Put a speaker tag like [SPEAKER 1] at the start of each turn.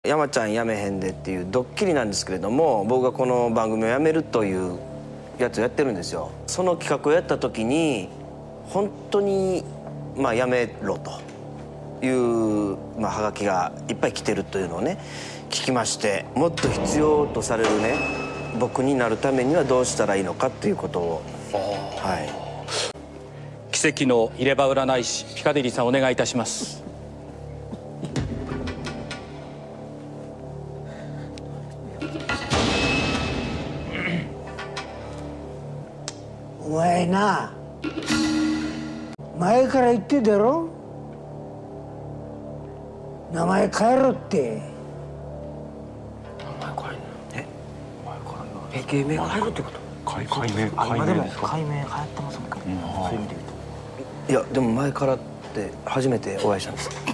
[SPEAKER 1] 山ちゃんやめへんでっていうドッキリなんですけれども、僕がこの番組をやめるというやつをやってるんですよ。その企画をやった時に本当にやめろというはがきがいっぱい来てるというのをね聞きまして、もっと必要とされるね僕になるためにはどうしたらいいのかっていうことを、
[SPEAKER 2] 奇跡の入れ歯占い師ピカデリーさん、お願いいたします。
[SPEAKER 3] お前な、前から言ってだろ、名前変えろって。
[SPEAKER 4] 名前変えるの？芸名変えるってこと？
[SPEAKER 5] 改名ですか？
[SPEAKER 4] 改名流行ってますもんね。そういう意味で言うと。
[SPEAKER 1] いやでも前からって初めてお会いしたんです。